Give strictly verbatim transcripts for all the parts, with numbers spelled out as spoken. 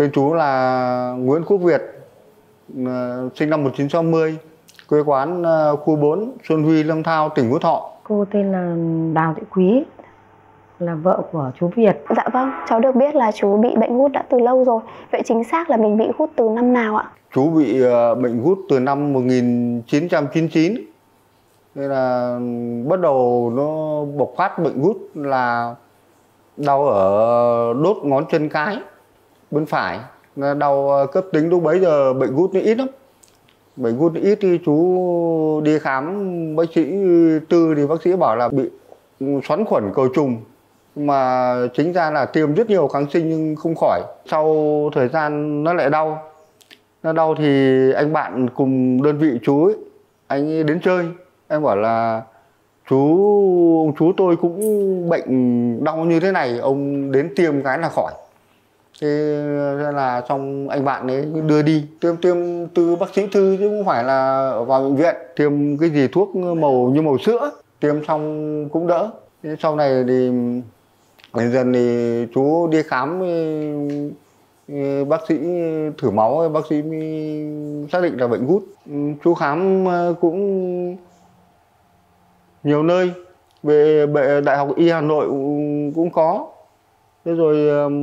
Tên chú là Nguyễn Quốc Việt, sinh năm một nghìn chín trăm sáu mươi, quê quán khu bốn, Xuân Huy, Lâm Thao, tỉnh Phú Thọ. Cô tên là Đào Thị Quý, là vợ của chú Việt. Dạ vâng, cháu được biết là chú bị bệnh gút đã từ lâu rồi. Vậy chính xác là mình bị gút từ năm nào ạ? Chú bị bệnh gút từ năm một nghìn chín trăm chín mươi chín. Nên là bắt đầu nó bộc phát bệnh gút là đau ở đốt ngón chân cái bên phải. Đau cấp tính, lúc bấy giờ bệnh gút nó ít lắm. Bệnh gút ít thì chú đi khám bác sĩ Tư thì bác sĩ bảo là bị xoắn khuẩn cầu trùng. Mà chính ra là tiêm rất nhiều kháng sinh nhưng không khỏi. Sau thời gian nó lại đau. Nó đau thì anh bạn cùng đơn vị chú ấy, anh ấy đến chơi. Em bảo là chú ông chú tôi cũng bệnh đau như thế này, ông đến tiêm cái là khỏi. Thế là xong anh bạn ấy đưa đi tiêm tiêm từ bác sĩ Thư chứ không phải là vào bệnh viện. Tiêm cái gì thuốc màu như màu sữa, tiêm xong cũng đỡ. Thế sau này thì dần dần thì chú đi khám bác sĩ thử máu, bác sĩ xác định là bệnh gút. Chú khám cũng nhiều nơi, về Đại học Y Hà Nội cũng có. Thế rồi um,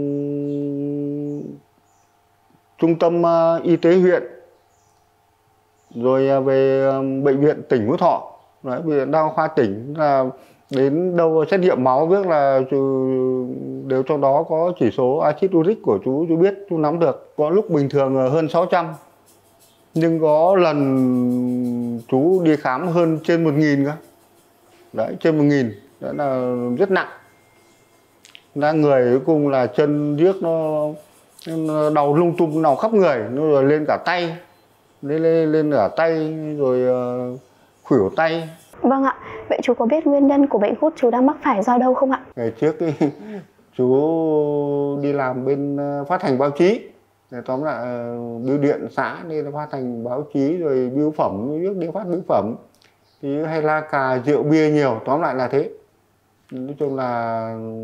trung tâm uh, y tế huyện, rồi uh, về um, bệnh viện tỉnh Phú Thọ, đấy, bệnh viện đa khoa tỉnh, là đến đâu xét nghiệm máu biết là đều trong đó có chỉ số axit uric của chú, chú biết, chú nắm được. Có lúc bình thường hơn sáu trăm, nhưng có lần chú đi khám hơn trên một nghìn cơ. Đấy, trên một nghìn, đó là rất nặng. Ra người cuối cùng là chân điếc nó, nó đau lung tung, nào khắp người, nó rồi lên cả tay, lên lên, lên cả tay, rồi uh, khuỷu tay. Vâng ạ, vậy chú có biết nguyên nhân của bệnh gút chú đang mắc phải do đâu không ạ? Ngày trước ý, chú đi làm bên phát hành báo chí, tóm lại bưu điện xã nên phát hành báo chí, rồi bưu phẩm, biết đi phát bưu phẩm thì hay la cà rượu bia nhiều, tóm lại là thế. Nói chung là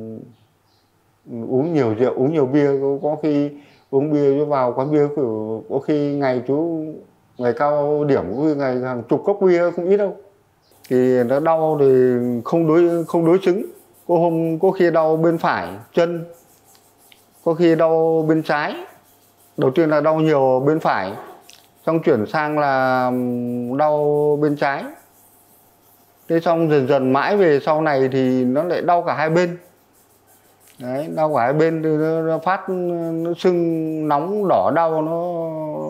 uống nhiều rượu, uống nhiều bia, có khi uống bia cho vào quán bia, có khi ngày chú ngày cao điểm, có khi ngày hàng chục cốc bia không ít đâu. Thì nó đau thì không đối không đối xứng, có hôm có khi đau bên phải chân, có khi đau bên trái. Đầu tiên là đau nhiều bên phải, xong chuyển sang là đau bên trái. Thế xong dần dần mãi về sau này thì nó lại đau cả hai bên. Đấy, đau cả hai bên thì nó, nó phát, nó sưng nóng đỏ đau, nó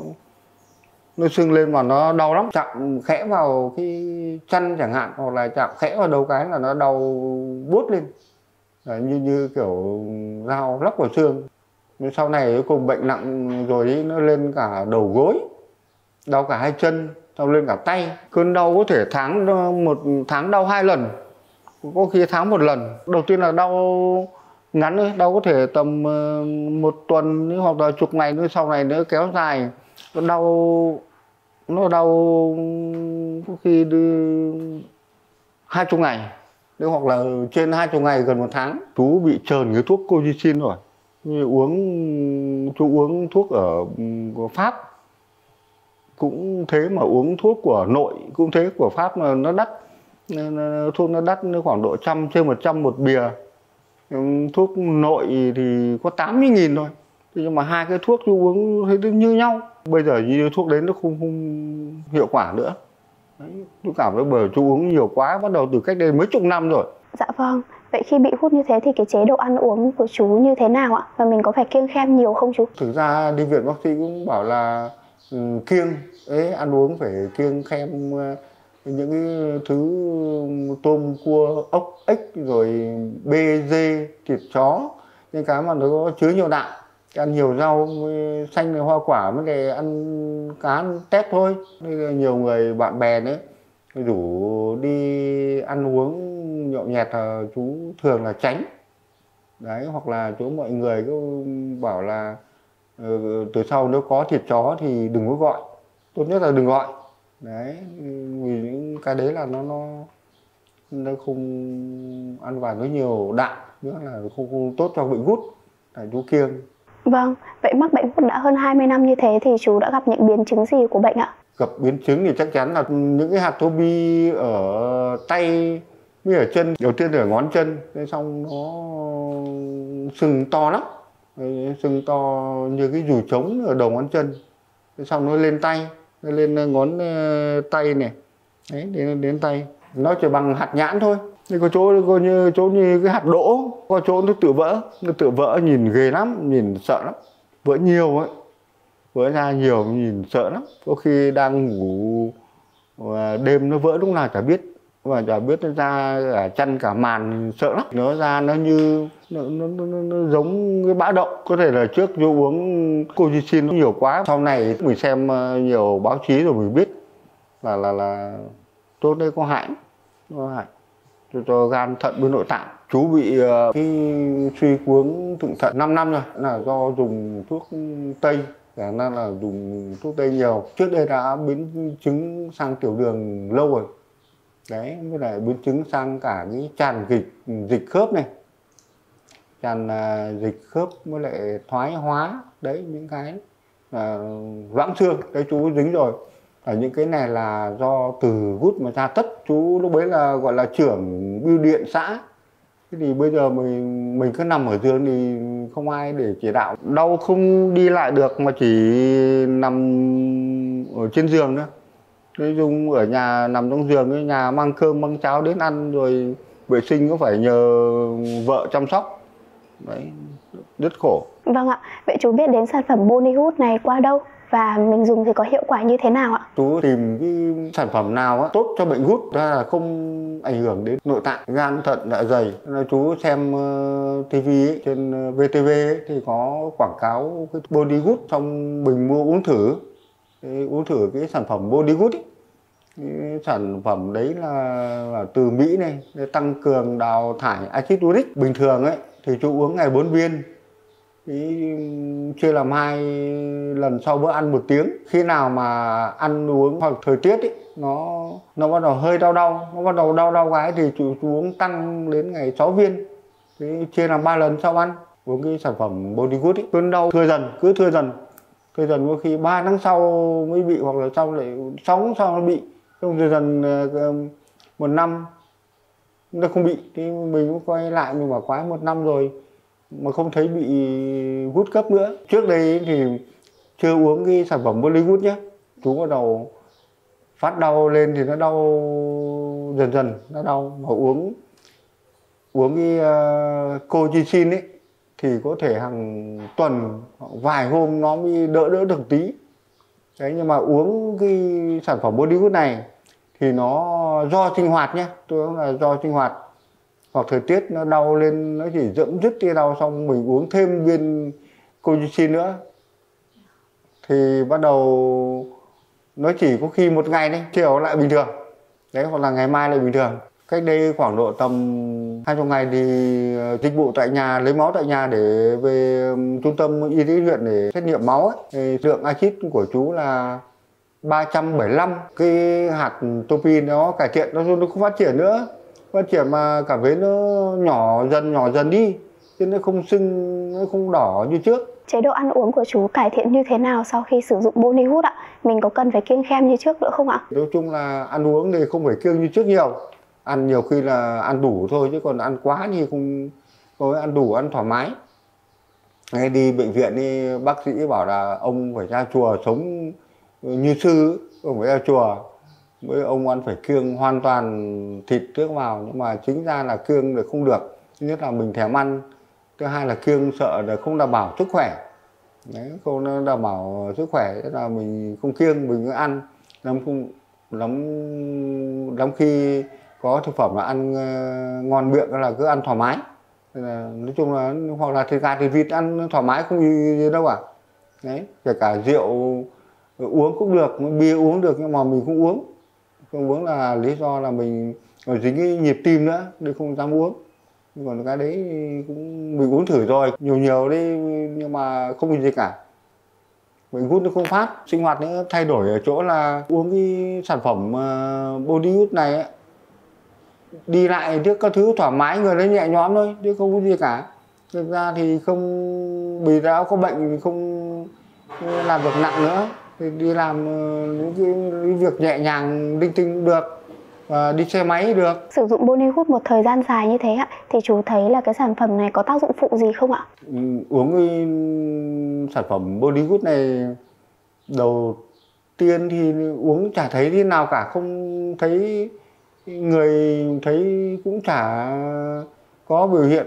nó sưng lên mà nó đau lắm. Chạm khẽ vào cái chân chẳng hạn, hoặc là chạm khẽ vào đầu cái là nó đau buốt lên. Đấy, như như kiểu dao lóc vào xương. Nhưng sau này cuối cùng bệnh nặng rồi ý, nó lên cả đầu gối, đau cả hai chân, đau lên cả tay. Cơn đau có thể tháng một tháng đau hai lần, có khi tháng một lần. Đầu tiên là đau ngắn thôi, đau có thể tầm một tuần hoặc là chục ngày nữa, sau này nữa kéo dài. Nó đau nó đau có khi hai chục ngày, hoặc là trên hai chục ngày, gần một tháng. Chú bị trờn cái thuốc Colishin rồi. Uống chú uống thuốc ở Pháp cũng thế, mà uống thuốc của nội cũng thế, của Pháp mà nó đắt, thuốc nó đắt khoảng độ trăm trên một trăm một bìa. Thuốc nội thì có tám mươi nghìn thôi, nhưng mà hai cái thuốc chú uống thấy như nhau. Bây giờ như thuốc đấy nó không, không hiệu quả nữa. Đấy, tôi cảm thấy bởi chú uống nhiều quá, bắt đầu từ cách đây mấy chục năm rồi. Dạ vâng. Vậy khi bị gút như thế thì cái chế độ ăn uống của chú như thế nào ạ? Và mình có phải kiêng khem nhiều không chú? Thực ra đi viện bác sĩ cũng bảo là um, kiêng, ấy, ăn uống phải kiêng khem uh, những cái thứ tôm, cua, ốc, ếch, rồi bê, dê, thịt chó. Những cái mà nó có chứa nhiều đạm. Ăn nhiều rau xanh, hoa quả, mới để ăn cá, ăn tép thôi. Nên nhiều người bạn bè đấy rủ đi ăn uống nhậu nhẹt là chú thường là tránh. Đấy, hoặc là chỗ mọi người cứ bảo là uh, từ sau nếu có thịt chó thì đừng có gọi, tốt nhất là đừng gọi. Đấy, vì những cái đấy là nó nó nó không ăn vào với nhiều đạm nữa, là không, không tốt cho bệnh gút. Là chú kiêng. Vâng, vậy mắc bệnh gút đã hơn hai mươi năm như thế thì chú đã gặp những biến chứng gì của bệnh ạ? Gặp biến chứng thì chắc chắn là những cái hạt tô bi ở tay với ở chân. Đầu tiên là ở ngón chân, xong nó sưng to lắm, sưng to như cái dùi trống ở đầu ngón chân, xong nó lên tay, nó lên ngón tay này, đấy, đến đến tay. Nó chỉ bằng hạt nhãn thôi. Thì có chỗ coi như chỗ như cái hạt đỗ, có chỗ nó tự vỡ, nó tự vỡ nhìn ghê lắm, nhìn sợ lắm, vỡ nhiều ấy, vỡ ra nhiều nhìn sợ lắm. Có khi đang ngủ và đêm nó vỡ lúc nào chả biết, và chả biết nó ra cả chân cả màn, sợ lắm. Nó ra nó như nó, nó, nó, nó giống cái bã đậu. Có thể là trước vô uống Cogentin nhiều quá, sau này mình xem nhiều báo chí rồi mình biết là là là tốt đây có hại, có hại cho, cho gan thận với nội tạng. Chú bị uh, cái suy cuống thượng thận năm năm rồi, là do dùng thuốc tây, khả năng là dùng thuốc tây nhiều. Trước đây đã biến chứng sang tiểu đường lâu rồi, đấy, với lại biến chứng sang cả cái tràn dịch dịch khớp này, tràn uh, dịch khớp với lại thoái hóa, đấy, những cái uh, loãng xương, đấy chú dính rồi. Ở những cái này là do từ gút mà ra tất. Chú lúc bấy là gọi là trưởng bưu điện xã. Thế thì bây giờ mình mình cứ nằm ở giường thì không ai để chỉ đạo. Đau không đi lại được mà chỉ nằm ở trên giường nữa. Nói chung ở nhà nằm trong giường, ở nhà mang cơm mang cháo đến ăn, rồi vệ sinh có phải nhờ vợ chăm sóc. Đấy, rất khổ. Vâng ạ, vậy chú biết đến sản phẩm Bodygood này qua đâu? Và mình dùng thì có hiệu quả như thế nào ạ? Chú tìm cái sản phẩm nào á, tốt cho bệnh gút, ra là không ảnh hưởng đến nội tạng, gan, thận, dạ dày. Chú xem uh, ti vi ấy, trên vê tê vê ấy, thì có quảng cáo cái Bodygood, xong mình mua uống thử. Thế, uống thử cái sản phẩm Bodygood ấy. Cái sản phẩm đấy là, là từ Mỹ này, để tăng cường đào thải axit uric. Bình thường ấy thì chú uống ngày bốn viên, chia làm hai lần sau bữa ăn một tiếng. Khi nào mà ăn uống hoặc thời tiết ấy, nó nó bắt đầu hơi đau đau, nó bắt đầu đau đau cái thì chú, chú uống tăng đến ngày sáu viên. Thế chia làm ba lần sau ăn uống cái sản phẩm Bodygood ấy. Cơn đau thưa dần, cứ thưa dần, thưa dần, có khi ba tháng sau mới bị, hoặc là sau lại sáu tháng sau nó bị, xong rồi dần một năm nó không bị. Thì mình cũng quay lại, mình bảo quái một năm rồi mà không thấy bị gút cấp nữa. Trước đây thì chưa uống cái sản phẩm Bodygood nhé, chú bắt đầu phát đau lên thì nó đau dần dần, nó đau. Mà uống uống cái uh, Cogentin ấy thì có thể hàng tuần, vài hôm nó mới đỡ đỡ được tí. Đấy, nhưng mà uống cái sản phẩm Bodygood này thì nó do sinh hoạt nhé, tôi nói là do sinh hoạt hoặc thời tiết nó đau lên, nó chỉ dẫm dứt cái đau, xong mình uống thêm viên Cogentin nữa thì bắt đầu nó chỉ có khi một ngày đấy, chiều lại bình thường đấy, hoặc là ngày mai lại bình thường. Cách đây khoảng độ tầm hai mươi ngày thì dịch vụ tại nhà, lấy máu tại nhà để về trung tâm y tế huyện để xét nghiệm máu ấy. Thì lượng axit của chú là ba trăm bảy mươi lăm. Cái hạt tô bi nó cải thiện, nó nó không phát triển nữa, phát triển mà cảm thấy nó nhỏ dần nhỏ dần đi, chứ nó không sưng, nó không đỏ như trước. Chế độ ăn uống của chú cải thiện như thế nào sau khi sử dụng Bodygood ạ? Mình có cần phải kiêng khem như trước nữa không ạ? Nói chung là ăn uống thì không phải kiêng như trước nhiều. Ăn nhiều khi là ăn đủ thôi, chứ còn ăn quá thì không có. Ăn đủ, ăn thoải mái. Ngay đi bệnh viện thì bác sĩ bảo là ông phải ra chùa sống như sư, ông phải ra chùa. Với ông ăn phải kiêng hoàn toàn thịt trước vào, nhưng mà chính ra là kiêng được không được. Thứ nhất là mình thèm ăn, thứ hai là kiêng sợ là không đảm bảo sức khỏe. Đấy, không đảm bảo sức khỏe, tức là mình không kiêng, mình cứ ăn. Lắm, không, lắm, lắm khi có thực phẩm là ăn uh, ngon miệng là cứ ăn thoải mái. Là, nói chung là hoặc là thịt gà thịt vịt ăn thoải mái không gì, gì đâu cả. Đấy, kể cả rượu uống cũng được, bia uống được, nhưng mà mình không uống. Không uống là lý do là mình còn dính cái nhịp tim nữa nên không dám uống. Nhưng còn cái đấy cũng mình uống thử rồi nhiều nhiều đấy, nhưng mà không bị gì cả. Mình hút nó không phát. Sinh hoạt nữa thay đổi ở chỗ là uống cái sản phẩm uh, Bodygood này ấy, đi lại trước các thứ thoải mái, người nó nhẹ nhõm thôi chứ không có gì cả. Thực ra thì không, bị đã có bệnh thì không làm việc nặng nữa, thì đi làm những cái, cái việc nhẹ nhàng linh tinh cũng được, và đi xe máy được. Sử dụng Bodygood một thời gian dài như thế ạ, thì chú thấy là cái sản phẩm này có tác dụng phụ gì không ạ? Ừ, uống cái sản phẩm Bodygood này đầu tiên thì uống chả thấy thế nào cả, không thấy người, thấy cũng chả có biểu hiện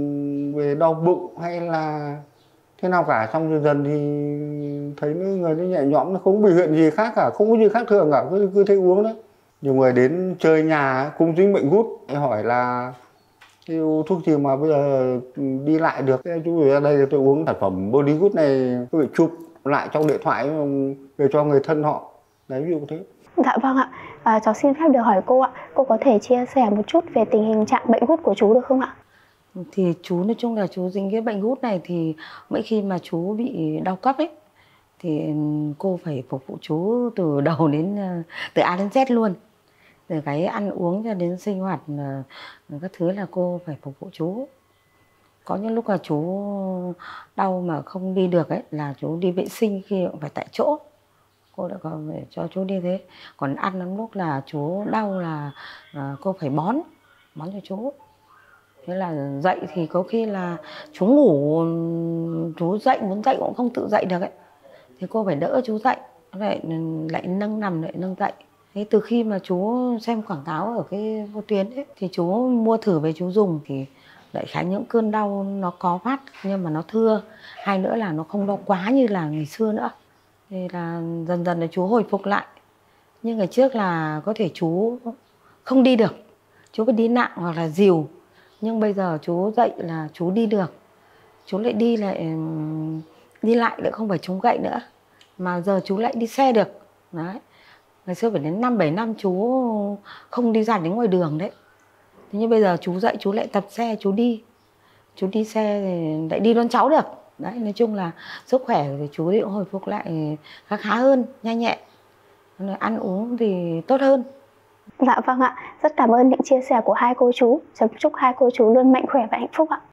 về đau bụng hay là thế nào cả. Xong dần dần thì thấy người nó nhẹ nhõm, nó không biểu hiện gì khác cả, không có gì khác thường cả, cứ, cứ thấy uống đó. Nhiều người đến chơi nhà cũng dính bệnh gút, hỏi là thuốc gì mà bây giờ đi lại được. Thế chú ở đây tôi uống sản phẩm Bodygood này, tôi phải chụp lại trong điện thoại về cho người thân họ. Đấy, ví dụ thế. Dạ vâng ạ. À, cháu xin phép được hỏi cô ạ, cô có thể chia sẻ một chút về tình hình trạng bệnh gút của chú được không ạ? Thì chú nói chung là chú dính cái bệnh gút này thì mỗi khi mà chú bị đau cấp ấy thì cô phải phục vụ chú từ đầu đến từ A đến Z luôn, từ cái ăn uống cho đến sinh hoạt các thứ là cô phải phục vụ chú. Có những lúc là chú đau mà không đi được ấy là chú đi vệ sinh khi cũng phải tại chỗ, cô đã còn phải cho chú đi thế. Còn ăn lắm lúc là chú đau là cô phải bón bón cho chú. Thế là dậy thì có khi là chú ngủ, chú dậy muốn dậy cũng không tự dậy được ấy, thì cô phải đỡ chú dậy, lại lại nâng nằm lại nâng dậy. Thế từ khi mà chú xem quảng cáo ở cái vô tuyến ấy, thì chú mua thử về chú dùng thì đại khái những cơn đau nó có phát nhưng mà nó thưa, hay nữa là nó không đau quá như là ngày xưa nữa. Thì là dần dần là chú hồi phục lại. Nhưng ngày trước là có thể chú không đi được, chú phải đi nặng hoặc là dìu. Nhưng bây giờ chú dậy là chú đi được, chú lại đi lại đi lại lại không phải chống gậy nữa, mà giờ chú lại đi xe được. Đấy, ngày xưa phải đến năm bảy năm chú không đi ra đến ngoài đường đấy. Thế nhưng bây giờ chú dậy chú lại tập xe, chú đi chú đi xe thì lại đi đón cháu được. Đấy, nói chung là sức khỏe thì chú cũng hồi phục lại khá khá hơn, nhanh nhẹn, ăn uống thì tốt hơn. Dạ vâng ạ, rất cảm ơn những chia sẻ của hai cô chú. Chúc hai cô chú luôn mạnh khỏe và hạnh phúc ạ.